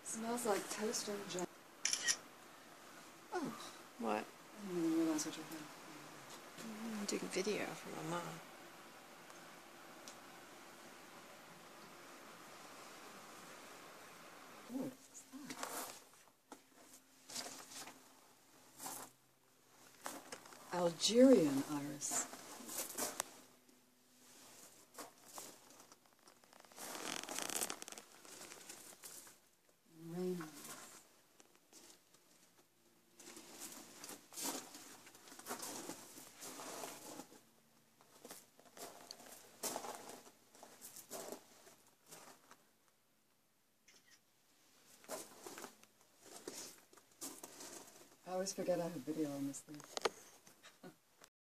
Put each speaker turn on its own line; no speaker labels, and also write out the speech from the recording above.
Smells like toast and jam. Oh.
What?
I didn't even realize what you had.
I'm doing video for my mom.
Oh, what's that? Algerian iris. Rain iris. I always forget I have video on this thing.